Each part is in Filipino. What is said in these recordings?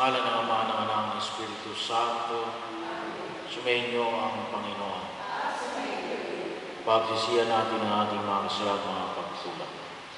ngalan ng Ama, ng Anak, ng Espiritu Santo, sumainyo ang Panginoon. Pagsisiyan natin ang ating mga kasalanan, mga pagkukulang.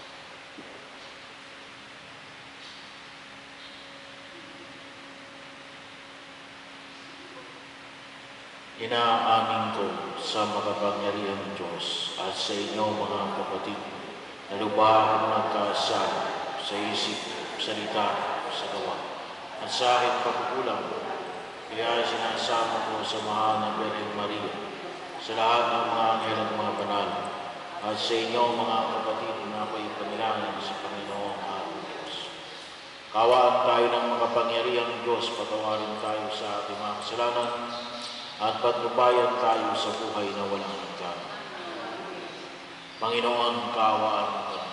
Inaamin ko sa makapangyarihang Diyos at sa inyo mga kapatid na lubha akong nagkasala sa isip, salita, sa gawa at sa aking pagkukulang. Kaya sinasama ko sa mahal na Birheng Maria, sa lahat ng mga anghel at mga banal, at sa inyo mga kapatid na paipanalangin sa Panginoong ating Diyos. Kawaan tayo ng makapangyarihang Diyos, patawarin tayo sa ating mga kasalanan, at patnubayan tayo sa buhay na walang hanggan. Panginoon, kaawaan mo kami.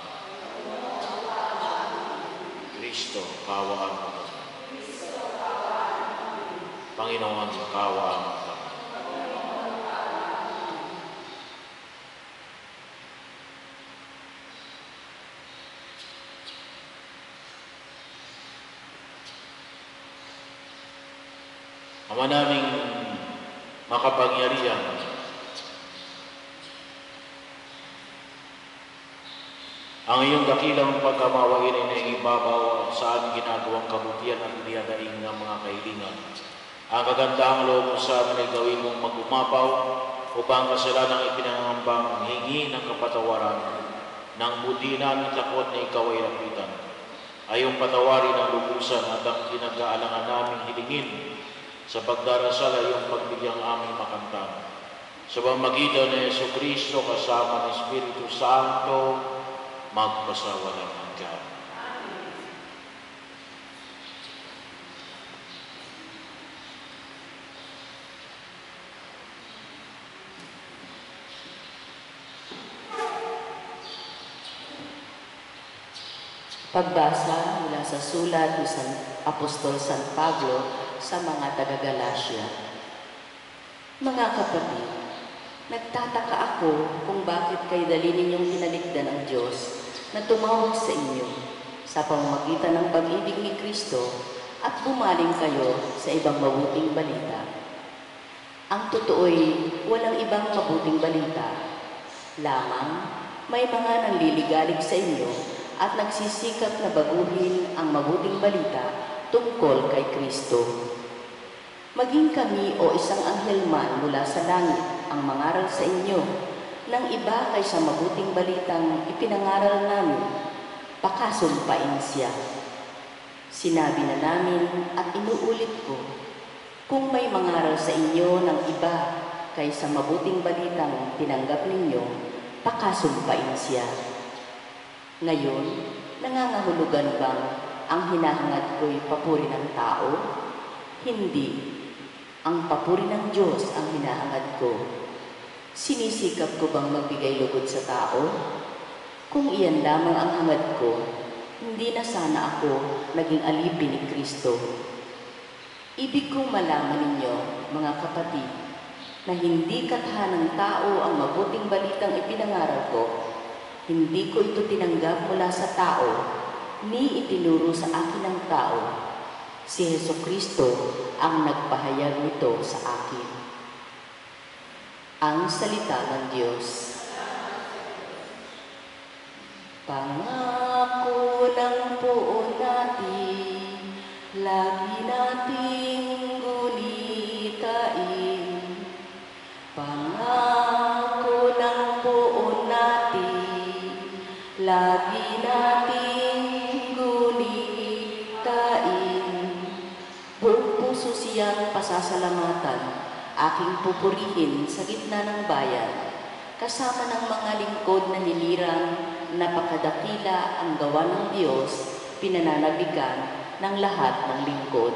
Kristo, kaawaan mo kami. Panginoon, kaawaan mo kami. Ama naming makapangyarihan, ang iyong dakilang pagkamawain ay naiibabaw sa aming ginagawang kabutihan at niyadaing ng mga kahilingan. Ang kagandahang loob mo sa amin ay gawin mong mag-umapaw upang kasalanang ipinangambang hingi ng kapatawaran ng buti namin takot na ikaw ay lapitan. Ayong patawarin ang lubusan at ang kinag-aalangan namin hilingin sa pagdarasal ay iyong pagbigyang aming makamtan. Sa pamamagitan ni Jesucristo kasama ng Espiritu Santo, magpasawalang hanggan. Pagbasa mula sa sulat ni Apostol San Pablo sa mga taga-Galacia. Mga kapatid, nagtataka ako kung bakit kayo dali ninyong tinalikdan ang Diyos na tumawag sa inyo sa pamamagitan ng pag-ibig ni Kristo at bumaling kayo sa ibang mabuting balita. Ang totoo'y walang ibang mabuting balita. Lamang may mga nanliligalig sa inyo at nagsisikap na baguhin ang mabuting balita tungkol kay Kristo. Maging kami o isang anghel man mula sa langit ang mangaral sa inyo ng iba kaysa mabuting balitang ipinangaral namin, pakasumpain siya. Sinabi na namin at inuulit ko, kung may mangaral sa inyo ng iba kaysa mabuting balitang tinanggap ninyo, pakasumpain siya. Ngayon, nangangahulugan bang ang hinahangad ko'y papuri ng tao? Hindi. Ang papuri ng Diyos ang hinahangad ko. Sinisikap ko bang magbigay lugod sa tao? Kung iyan lamang ang hangad ko, hindi na sana ako naging alipin ni Kristo. Ibig kong malaman ninyo, mga kapatid, na hindi kathanang tao ang mabuting balitang ipinangaral ko. Hindi ko ito tinanggap mula sa tao, ni itinuro sa akin ng tao. Si Jesucristo ang nagpahayag nito sa akin. Ang salita ng Diyos. Pangako ng poon natin, lagi nating gunitain. Pangako ng poon natin, lagi nating gunitain. Buong puso siyang pasasalamatan, aking pupurihin sa gitna ng bayan, kasama ng mga lingkod na nilirang, napakadakila ang gawa ng Diyos, pinananabigan ng lahat ng lingkod.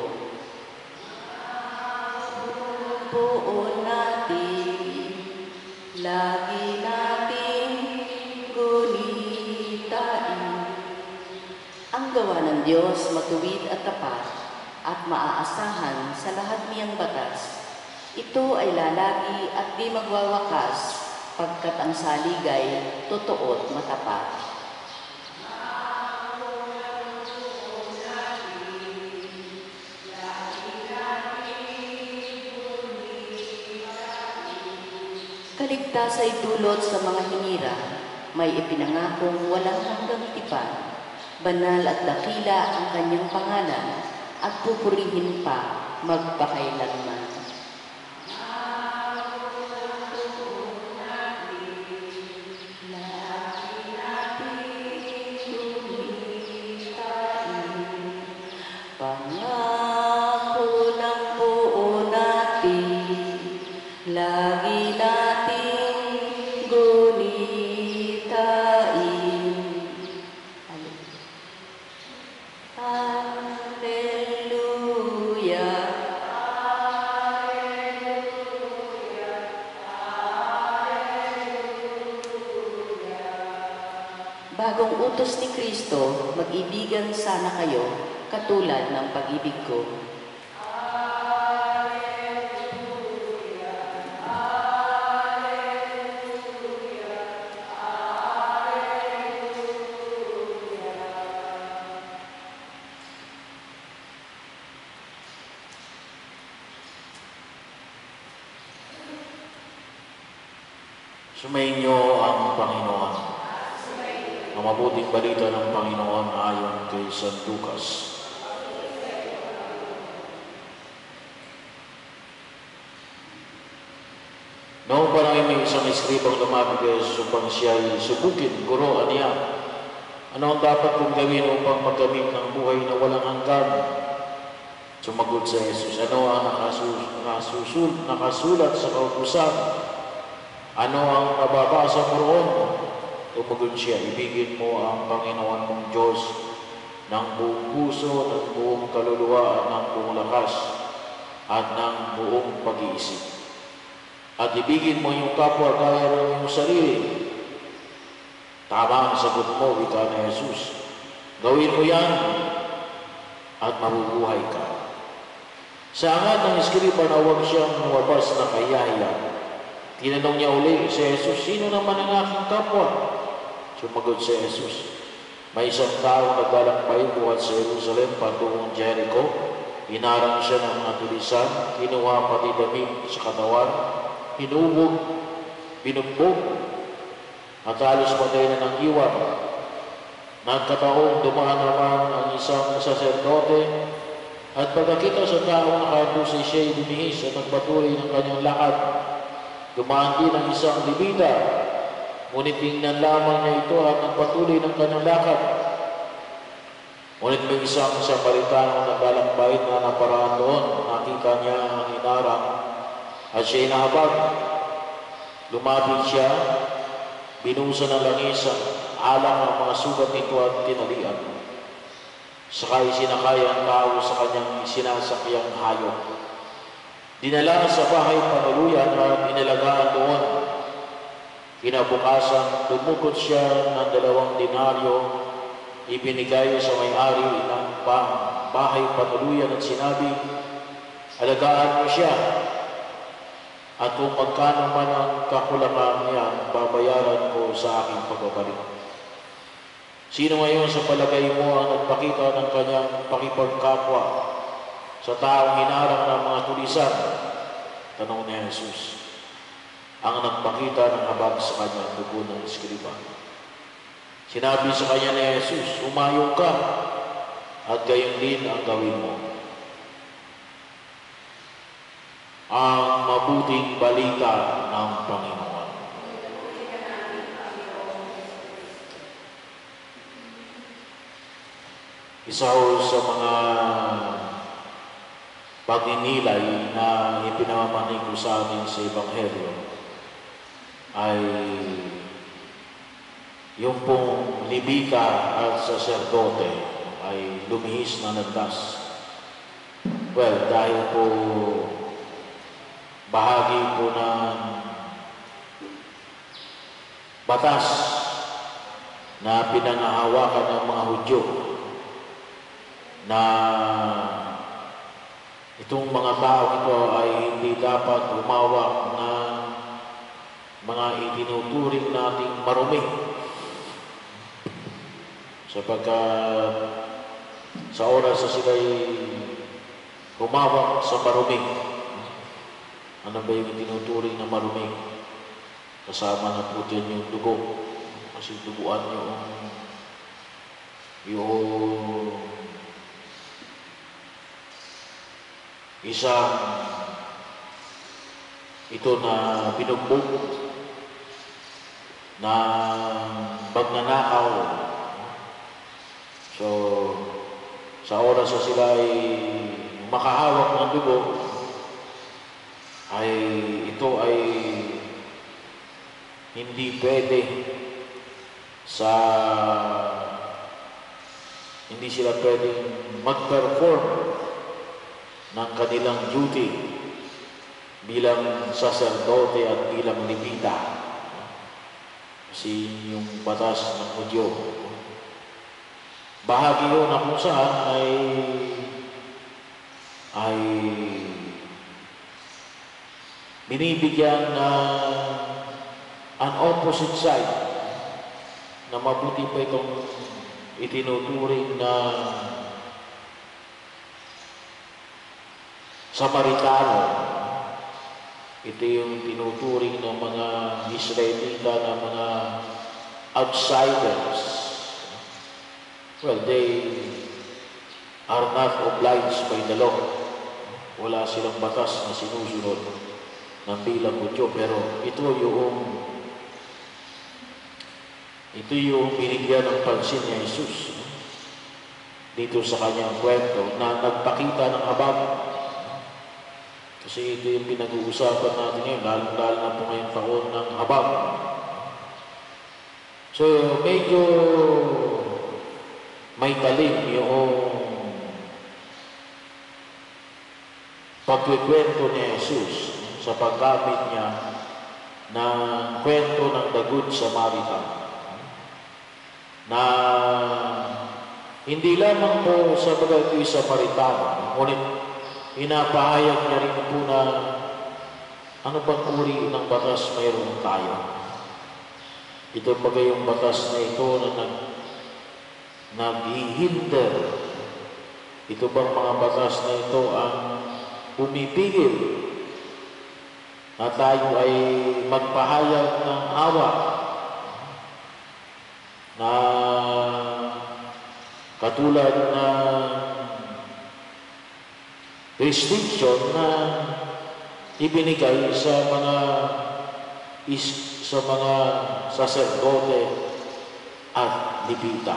Buon natin, lagi nating gunitain. Ang gawa ng Diyos matuwid at tapat, at maaasahan sa lahat niyang batas. Ito ay lalagi at di magwawakas, pagkat ang saligay totoo at matapat. kaligtas ay dulot sa mga hinira, may ipinangakong walang hanggang tipan. Banal at dakila ang kanyang pangalan, at pupurihin pa magpakailanman. Pangako ng buo natin, lagi nating gunitain. Hallelujah. Bagong utos ni Kristo, mag-ibigan sana kayo katulad ng pag-ibig ko. Sumainyo ang Panginoon. Ang mabuting balita ng Panginoon ayon kay San Lucas. Noong panahon may isang eskribang lumapit kay Jesus upang siya ay subukin, Guro, aniya, ano ang dapat kong gawin upang magamit ng buhay na walang hanggan? Sumagot sa Jesus, ano ang nakasulat sa kautusan? Ano ang nababasa mo roon? Tumagot siya, ibigin mo ang Panginoon mong Diyos ng buong puso, ng buong kaluluwa, ng buong lakas, at ng buong pag-iisip. At ibigin mo yung kapwa gaya ng iyong sarili. Tama ang sagot mo, wika ni Jesus. Gawin mo yan at mabubuhay ka. Sa angat ng eskriba na huwag siyang lumabas na kayahiyan, tinanong niya uli si Jesus, sino naman ang aking kapwa? Sumagot si Jesus, may isang tao naglalakbay buhat sa Jerusalem patungong Jericho. Hinarang siya ng mga tulisan, kinuha pati damit sa katawan, hinubog, binugbog, at halos patay na ng iwan. Nagkataong dumaan naman ang isang saserdote, at pagkakita sa taong nakatusi siya'y lumihis at nagpatuloy ng kanyang lakad. Dumaan din ang isang libida, ngunit tingnan lamang niya ito at nagpatuloy ng kanyang lakad. Ngunit may isang Samaritano na naglalakbay na naparaan doon, nakita niya ang hinarang at siya'y nahabag. Lumapit siya, binusa ng langis ang alak ang mga sugat nito at tinalian. Sakay sinakay ang tao sa kanyang sinasakyang hayop. Dinala sa bahay panuluyan at inalagaan doon. Kinabukasan, dumukot siya ng 2 denaryo, ibinigay sa may-ari ng bahay panuluyan at sinabi, alagaan mo siya, at kung magkano man ang kakulangan niya, babayaran ko sa aking pagbabalik. Sino ngayon sa palagay mo ang nagpakita ng kanyang pakipagkapwa sa taong hinarang ng mga tulisan? Tanong ni Jesus. Ang nagpakita ng habag sa kanya, dugo ng eskriba. Sinabi sa kanya ni Jesus, umayo ka at gayon din ang gawin mo. Ang mabuting balita ng Panginoon. Isa ho sa mga pagninilay na ipinamamanig ko sa amin sa Ebanghelyo ay yung pong libita at saserdote ay lumihis na landas. Well, dahil po bahagi po ng batas na pinangahawakan ng mga Hudyo na itong mga tao ito ay hindi dapat humawak ng mga itinuturing nating marumi. Sapagkat sa oras na sila'y humawak sa marumi, ano ba yung itinuturing na marumi? Kasama na po dyan yung dugo. Kasi duguan yung isang ito na binugbog na magnanakaw. So, sa oras na sila ay makahawak ng dugo, ay ito ay hindi pwede hindi sila pwedeng mag-perform ng kanilang duty bilang saserdote at bilang levita. Kasi yung batas ng Hudyo, bahagi yun na kung saan ay binibigyan na an opposite side na mabuti pa itong itinuturing na Samaritano. Ito yung tinuturing ng mga Israelita na mga outsiders. Well, they are not obliged by the law. Wala silang batas na sinusunod ng bilang Hudyo, pero ito yung binigyan ng pansin ni Jesus dito sa kanyang kwento na nagpakita ng habag. Kasi ito yung pinag-uusapan natin ngayon, lalo na po ngayong taon ng habag. So, medyo may talim yung pagkikwento ni Jesus sa paggamit niya ng kwento ng The Good Samaritan, na hindi lamang po sa bagay Samaritano, ngunit inapahayag niya rin po na ano bang uri ng batas mayroon tayo. Ito bagay yung batas na ito na naghihinder. Ito bang mga batas na ito ang pumipigil na tayo ay magpahayag ng awa na katulad na restriction na ibinigay sa mga saserdote at levita.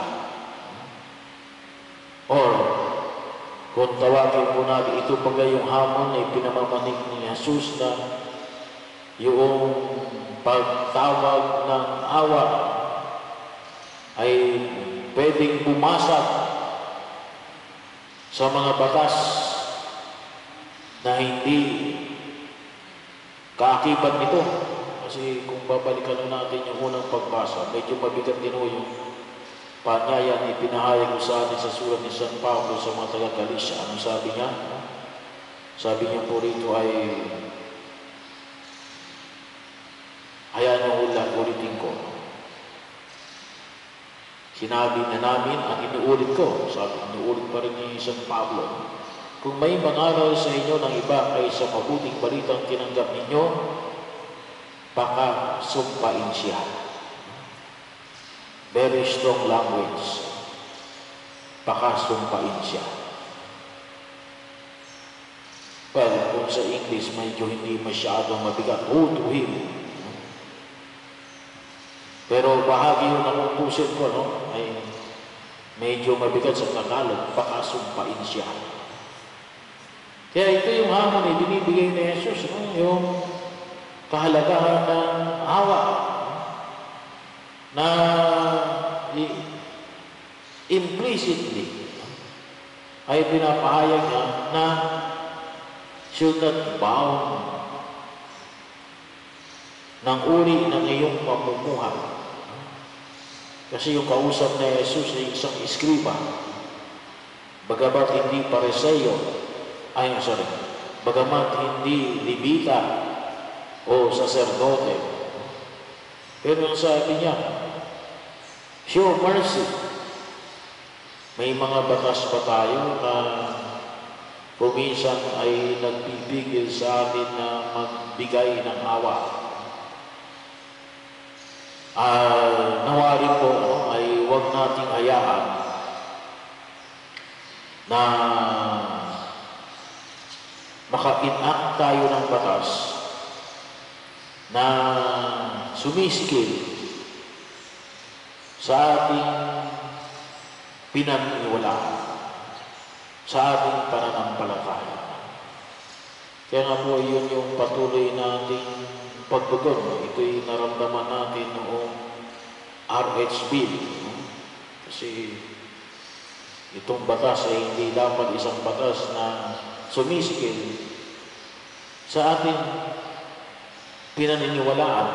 Or kung tawagin po natin, ito bagay yung hamon na ipinamamanig ni Jesus na yung pagtawag ng awa ay pwedeng bumasag sa mga batas na hindi kaakibat nito. Kasi kung babalikan natin yung unang pagbasa, medyo mabigat din yung panyayan ipinahayag ko sa atin sa sulat ni San Pablo sa mga taga-Galatia. Anong sabi niya? Sabi niya po rito ay, hayaan niyo ulitin ko. Sinabi na namin ang inuulit ko. Sabi, inuulit pa rin ni San Pablo. Kung may mangaral sa inyo ng iba kaysa mabuting balitang tinanggap ninyo, baka sumpain siya. Very strong language. Baka sumpain siya. Well, kung sa English, medyo hindi masyadong mabigat. Woe to him. Pero bahagi yun ang utusin ko, no? Ay medyo mabigat sa Tagalog. Baka sumpain siya. Kaya ito yung hamon na binibigay ni Jesus, no? Yung kahalagahan ng awa na implicitly ay pinapahayag niya na should not bow ng uri ng iyong pamumuhay. Kasi yung kausap ni Jesus ay isang iskriba, bagamat hindi pariseyo, bagamat hindi levita o saserdote. Pero ang sabi niya, show mercy. May mga batas pa tayo na kuminsan ay nagpipigil sa atin na magbigay ng awa. nawa rin po ay huwag nating hayaan na maka-enact tayo ng batas na sumisikil sa ating pinaniniwalaan, sa ating pananampalataya. Kaya nga po yun yung patuloy nating pagtugon. Ito'y naramdaman natin noong RH Bill. Kasi itong batas ay hindi dapat isang batas na sumisikil sa ating pinaniniwalaan.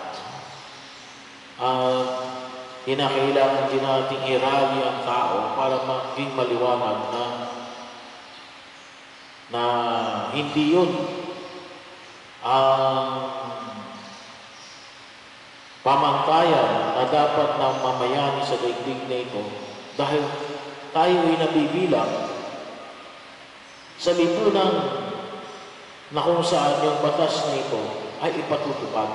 At kinakailangan din natin irali ang tao para maging maliwanag na hindi yun ang pamantayan na dapat na mamayani sa daigdig na ito dahil tayo ay nabibilang sa lipunan na kung saan yung batas na ito ay ipatutupad.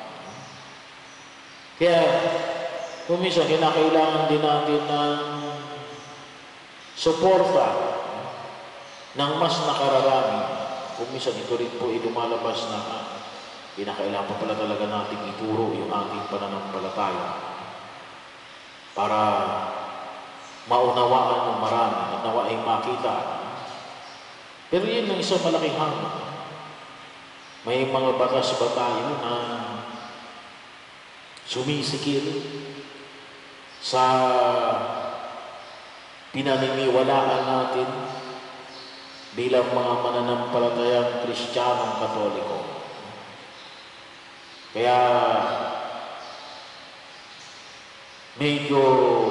Kaya kung minsan kinakailangan din natin ng suporta ng mas nakararami. Kung minsan ito rin po ay lumalabas na kinakailangan pa pala talaga nating ituro yung ating pananampalataya para maunawaan ng marami at nawa ay makita. Pero yun ang isang malaking hangin. May mga batas ba tayo na sumisikil sa pinaniniwalaan natin bilang mga mananampalatayang Kristiyanong Katoliko. Kaya medyo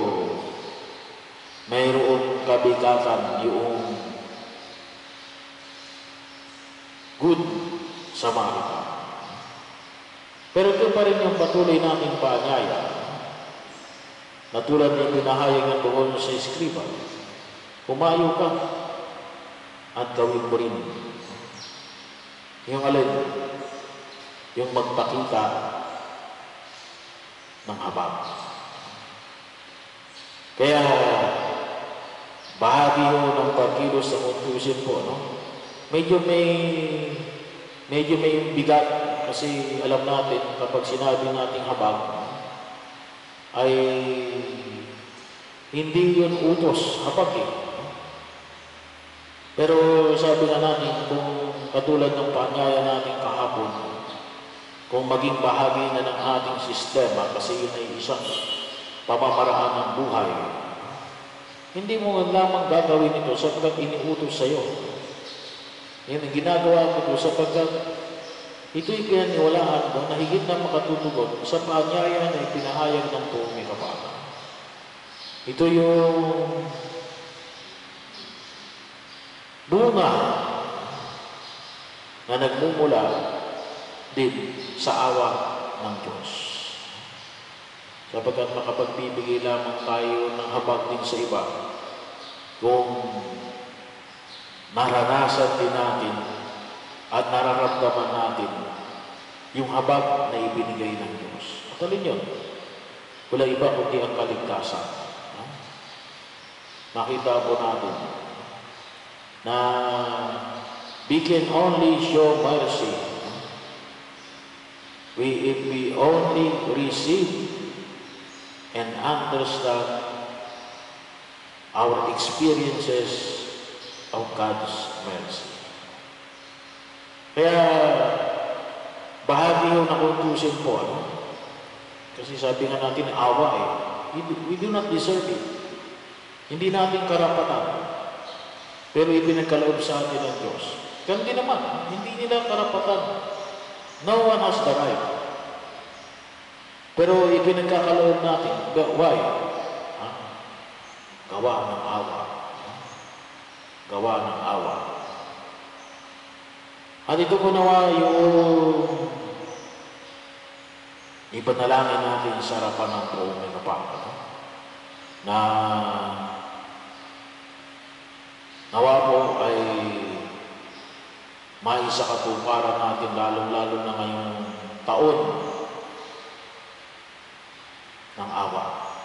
mayroong kabigatan yung Good Samaritan. Pero ito pa rin yung patuloy nating paanyaya na tulad ng pinahayag ng doon sa Eskriba, humayo ka at gawin mo rin yung alin, yung magpakita ng habag. Kaya bahagi ho ng pagkilos sa kontusin po, no? Medyo may bigat kasi alam natin kapag sinabi nating habag ay hindi yun utos, habag eh. Pero sabi nga natin, kung katulad ng paanyaya natin kahapon, kung maging bahagi na ng ating sistema, kasi yun ay isang pamamaraan ng buhay, hindi mo lamang gagawin ito sapagkat iniutos sa iyo. Yan ang ginagawa ko ito sapagkat ito'y pinaniwalaan mo na higit na makatutugon sa paanyaya na ipinahayag ng buong may kapal. Ito yung bunga na nagmumula din sa awa ng Diyos. Sapagkat makapagbibigay lamang tayo ng habag din sa iba kung naranasan din natin at nararamdaman natin yung habag na ibinigay ng Diyos. At alin yun? Wala iba kundi ang kaligtasan. Makita po natin na we can only show mercy if we only receive and understand our experiences of God's mercy. Kaya bahagi yung nakuntusin po, kasi sabi nga natin, awa eh. We do not deserve it. Hindi natin karapatan. Pero ipinagkaloob sa atin ng Diyos. Ganun din naman, hindi nila karapatan. No one has the right. Pero ipinagkakaloob natin. Why? Gawa ng awa. Gawa ng awa. At ito po nawa yung ipanalangin natin sa harapan ng buong may kapal. Na nawa po ay maisa katuparan natin lalong-lalo na ngayong taon ng awa.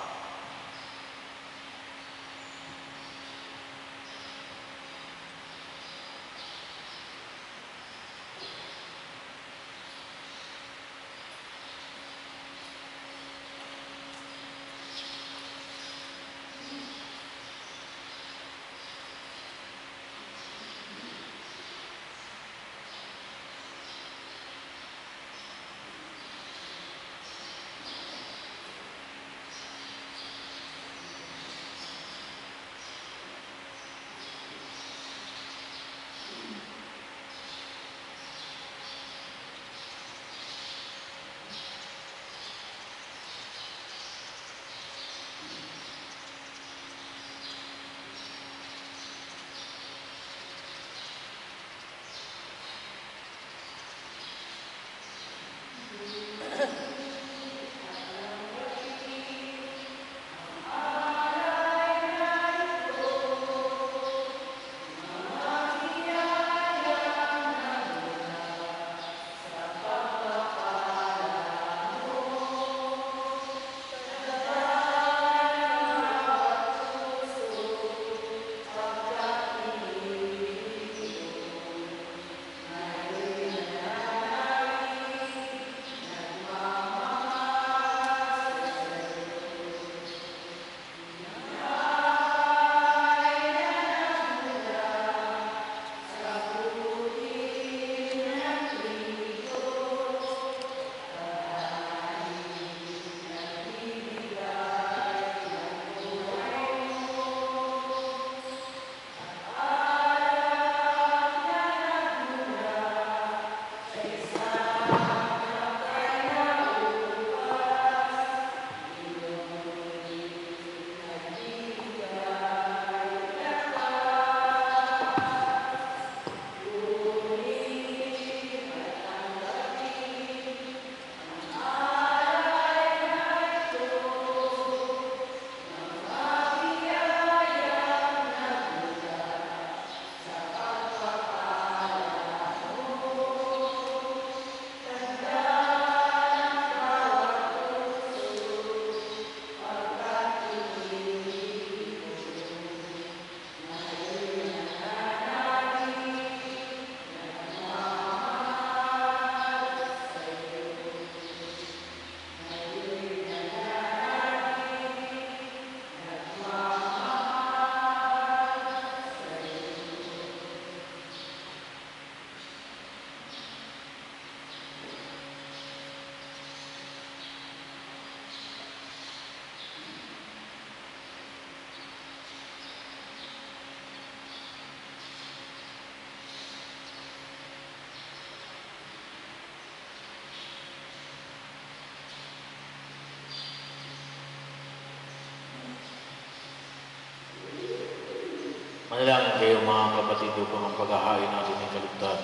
Manalangin kayo mga kapatid upang ang paghahain natin ay kalugdan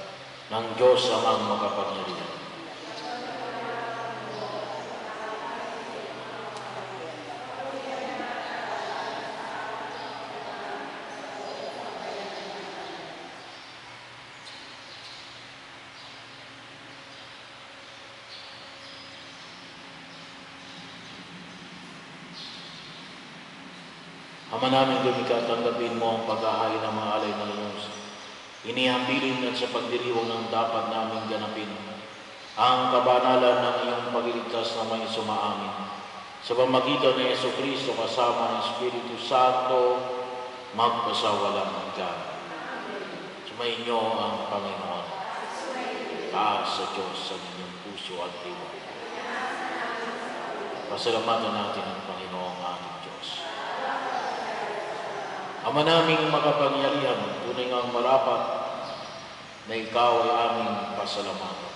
ng Diyos amang makapangyarihan. Ama namin lumikha, tanggapin mo ang paghahain ng mga alay ng iyong inihabilin at sa pagdiriwang ng dapat namin ganapin ang kabanalan ng iyong pagliligtas na may sumaamin. Sa pamagitan ni Jesucristo kasama ng Espiritu Santo, magpasawalang hanggan. Sumainyo ang Panginoon. Taas sa Diyos sa inyong puso at diwa. Pasalamatan natin ang Panginoong ating Diyos. Ama naming makapangyarihan, tunay ngang marapat na ikaw ay aming pasalamatan.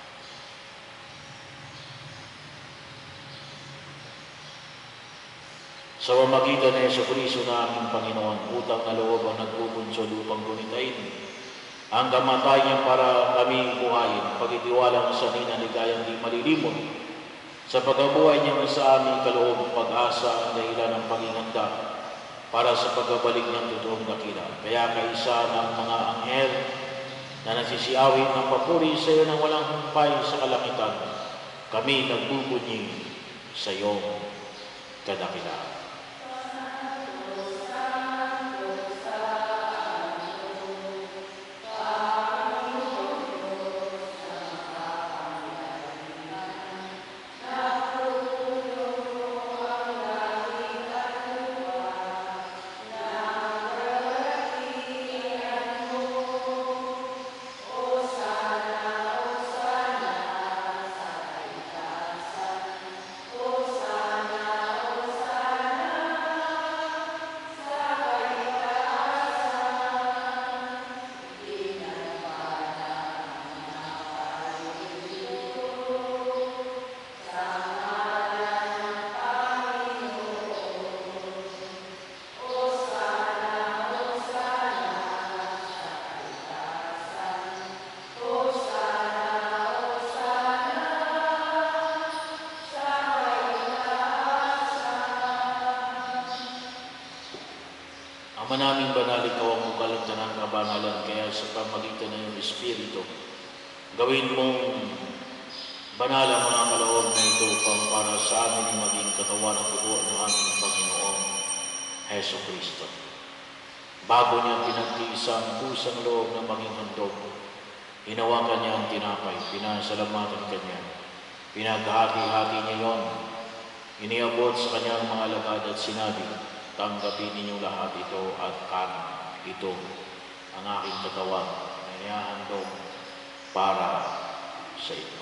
Sa pamagitan ni Jesucristo na aming Panginoon, utang na loob ang nagpupunsod upang gunitain ang kamatayan para kami buhayin, pagtitiwalang sa ninanigayang di malilimot, sa pagkabuhay niya sa aming kaloob, pag-asa ang dahilan ng panginganda para sa pagbabalik ng totoong dakila. Kaya kaisa ng mga anghel na nagsisiawit ng papuri sa iyo ng walang humpay sa kalangitan, kami nagbubunyi sa iyo. kadakilaan. Ama naming banal, ikaw ang mukalagtan ng kabanalan, kaya sa pamagitan ng iyong Espiritu, gawin mong banal ang mga kaloob na ito upang para sa amin maging katawan at dugo ng aming Panginoong Heso Kristo. Bago niya pinagtiis ang pusang loob na maging handog, hinawakan niya ang tinapay, pinasalamatan kanya, pinaghati-hati niya yon, iniabot sa kanyang mga alagad at sinabi, tanggapin ninyong lahat ito at kanin. Ito ang aking katawan na inihahandog para sa inyo.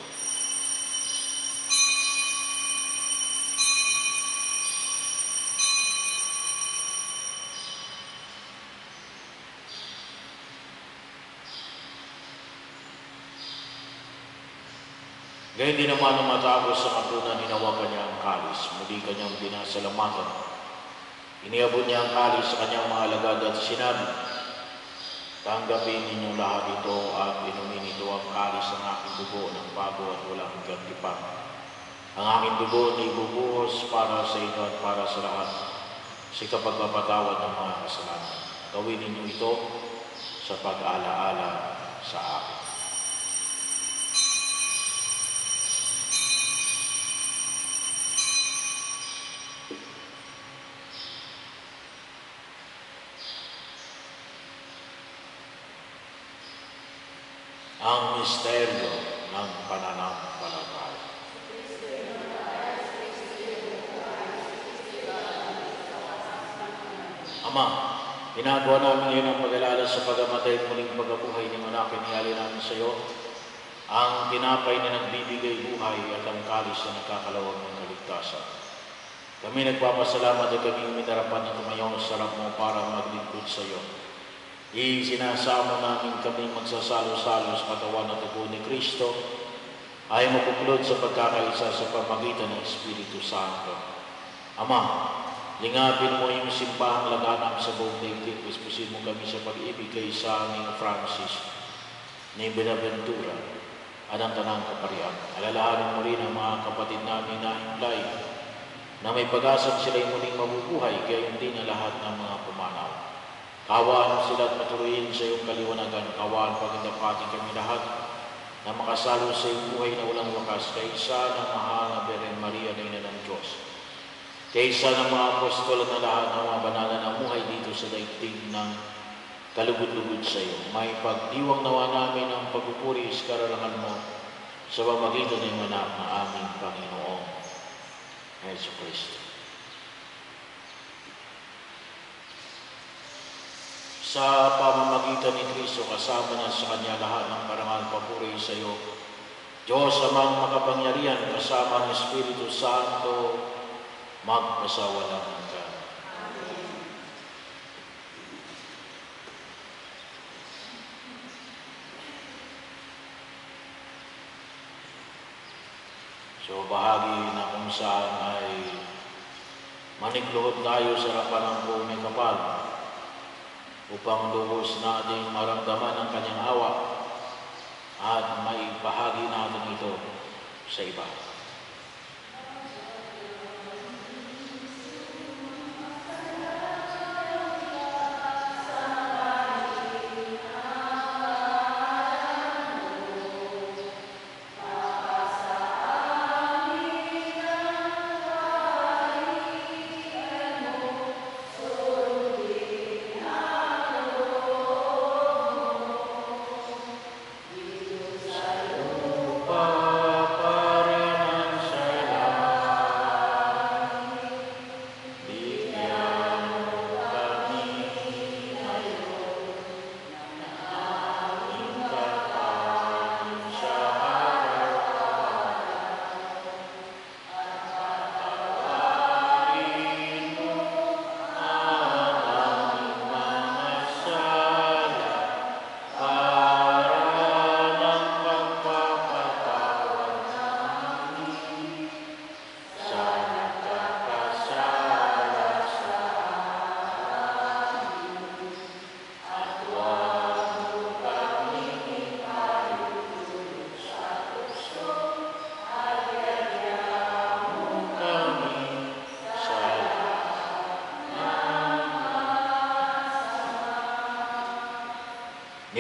Gayun din naman ang matapos sa kapunan, hinawakan niya ang kalis, muli kanyang pinasalamatan. Iniabot niya ang kalis sa kanyang mga alagad at sinabi, tanggapin ninyong lahat ito at inumin ito ang kalis ng aking dugo ng bago at walang gantipan. Ang aking dugo na ibubuhos para sa inyo at para sa lahat sa kapagpapatawad ng mga kasalanan. Gawin ninyo ito sa pag-alaala sa akin. Ang misteryo ng pananampalataya. Ama, ginagawa namin ngayon ang pag-alala sa pagamatay at muling pagkabuhay ng anak, inihali namin sa iyo ang tinapay na nagbibigay buhay at ang kalis na nagkakalawag ng kaligtasan. Kami nagpapasalamat at kami umitarapan na tumayo sa harap mo para maglingkod sa iyo. Isinasamo namin kami magsasalo-salo sa katawan at dugo ni Kristo ay mapuplod sa pagkakaisa sa pamagitan ng Espiritu Santo. Ama, lingapin mo yung simbahang laganap sa buong daigdig. Puspusin mo kami sa pag-ibig kay sa aming Francis, ni Benaventura, at ang tanang kaparian. Alalahanin mo rin ang mga kapatid namin na himlay na may pag-asang sila'y muling mabubuhay, kaya hindi na lahat ng mga pumanaw. Kawaan sila at patuloyin sa iyong kaliwanagan. Kawaan pagindapati kami lahat na makasalo sa iyong buhay na walang wakas, kaysa ng mahal na Beren Maria na Ina ng Diyos, kaysa ng mga apostol na lahat ng mga banal na namuhay dito sa daigdig ng kalugod-lugod sa iyo. May pagdiwang nawa namin ang pagpupuri sa kararangan mo sa pamagitan ng anak na aming Panginoong Heso Kristo. Sa pamamagitan ni Kristo, kasama na sa Kanya lahat ng parangal, papuri sa iyo, Diyos amang makapangyarihan, kasama ng Espiritu Santo, magpasawalang hanggan. So bahagi na kung saan ay manikluhod tayo sa harapan ng buong may kapal, upang lubos natin maramdaman ang kanyang awa at maibahagi natin ito sa iba.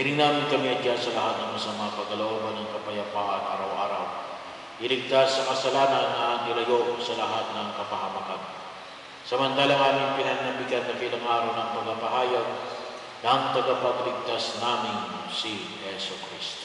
Hiling namin kami adya sa lahat ng masama pagkalooban ng kapayapaan araw-araw. Iligtas sa kasalanan na nilayo sa lahat ng kapahamakan. Samantalang aming pinanabigan na bilang araw ng pagpapahayag ng tagapagligtas namin si Yesu Kristo.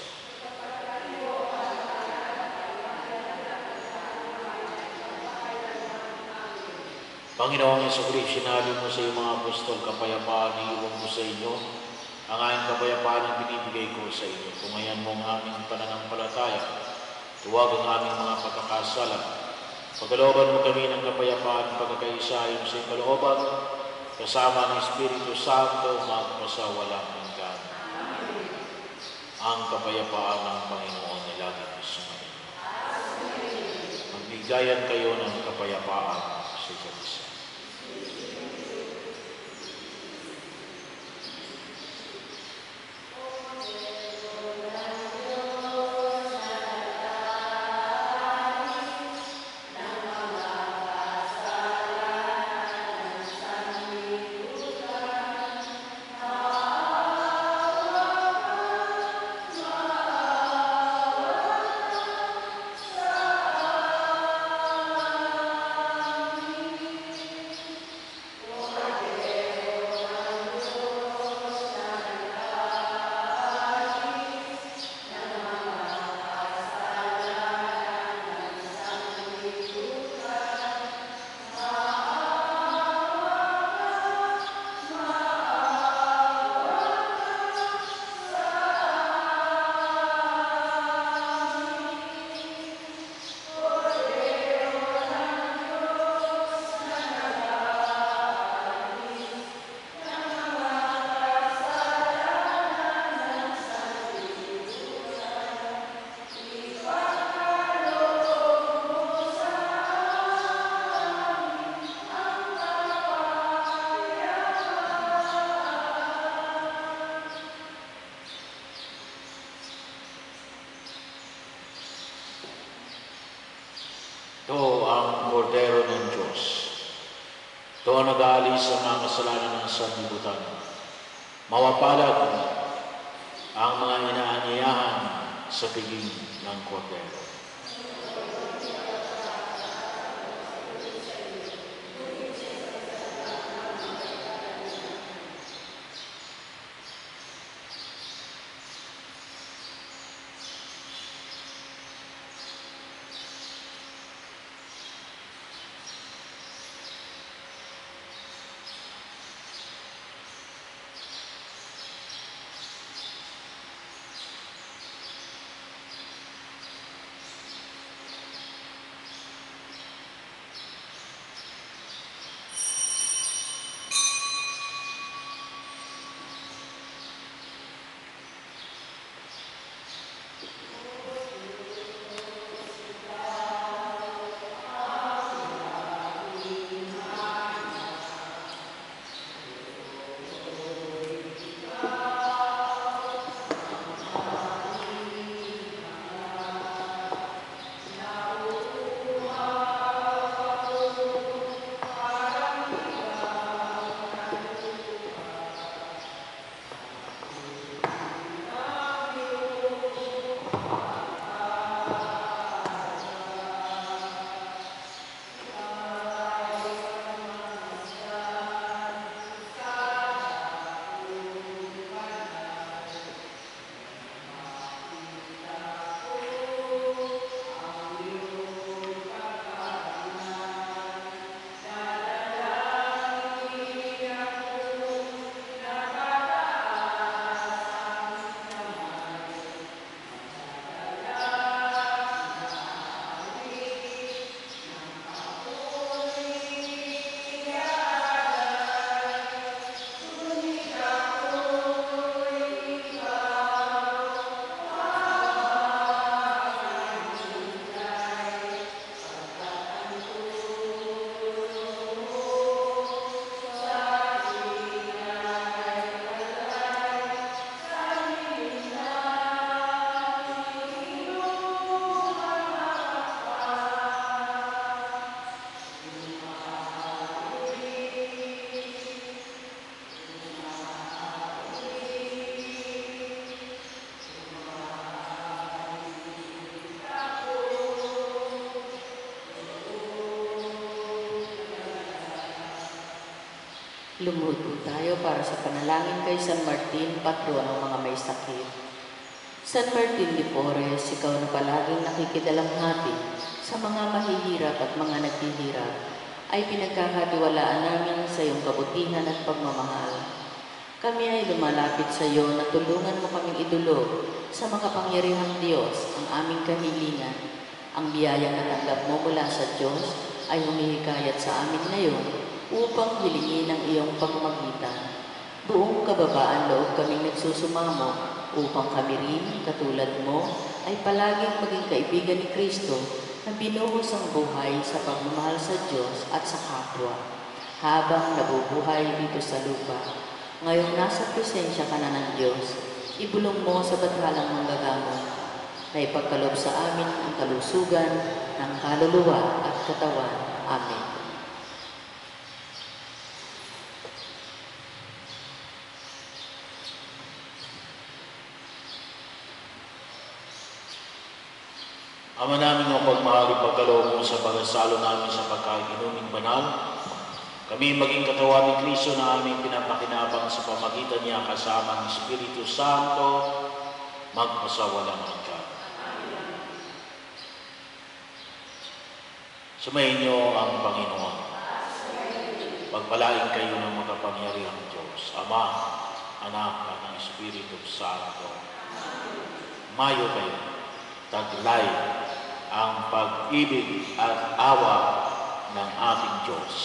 Panginoong Yesu Kristo, sinabi mo sa iyong mga apostol, kapayapaan iiwan ko sa inyo, ang aking kapayapaan ang binibigay ko sa inyo. Tungayan mo ang aming pananampalataya, tuwag ang aming mga pagkakasala. Pagkalooban mo kami ng kapayapaan, pagkakaisa sa iyong kalooban, kasama ng Espiritu Santo, magpasawalang hanggan. Ang kapayapaan ng Panginoon ay lagi sumayin. Magbigayan kayo ng kapayapaan sa isa't isa. Ito ang kordero ng Diyos. Ito ang nag-aalis sa mga kasalanan ng sanlibutan. Mawapalad ang mga inaanyayahan sa piling ng kordero. Lumuhod po tayo para sa panalangin kay San Martin, patron ng mga may sakit. San Martin de Porres, ikaw na palaging nakikidalamhati sa mga mahihirap at mga naghihirap, ay pinagkakatiwalaan namin sa iyong kabutihan at pagmamahal. Kami ay lumalapit sa iyo na tulungan mo kaming idulog sa makapangyarihang Diyos ang aming kahilingan. Ang biyayang natanggap mo mula sa Diyos ay humihikayat sa amin ngayon upang hilingin ang iyong pagmagitan. Buong kababaan loob kaming nagsusumamo upang kami rin, katulad mo, ay palaging maging kaibigan ni Kristo na binuhos ang buhay sa pagmamahal sa Diyos at sa kapwa, habang nabubuhay dito sa lupa. Ngayong nasa presensya ka na ng Diyos, ibulong mo sa bathalang manggagamot na ipagkaloob sa amin ang kalusugan ng kaluluwa at katawan. Amen. Ama namin ang pagmahal, pagkaloob mo sa pagsalo namin sa pagkainuming banal, kami maging katawan ni Kristo na aming pinapakinabang sa pamagitan niya kasama ng Espiritu Santo, magpasawalang hanggan. Sumayin niyo ang Panginoon. Pagpalain kayo ng makapangyarihang Diyos, Ama, Anak, at ng Espiritu Santo. Mayo kayo, taglay ang pag-ibig at awa ng ating Diyos.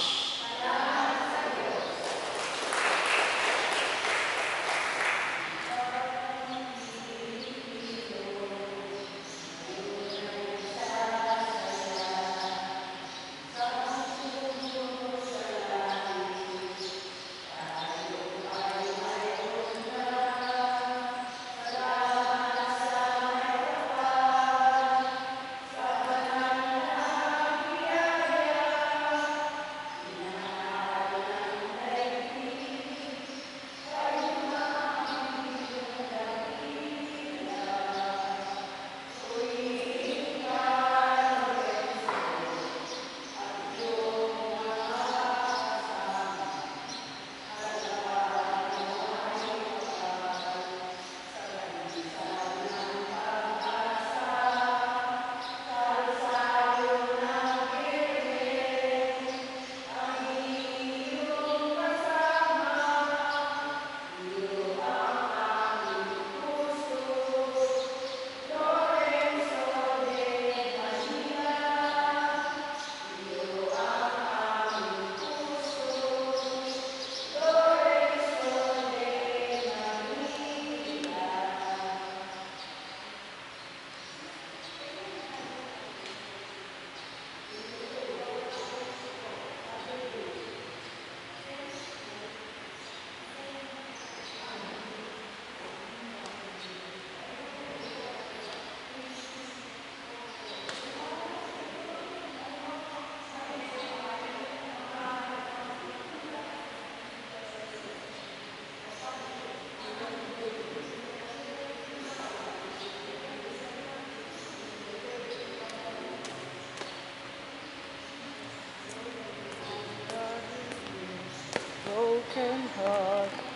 Broken heart.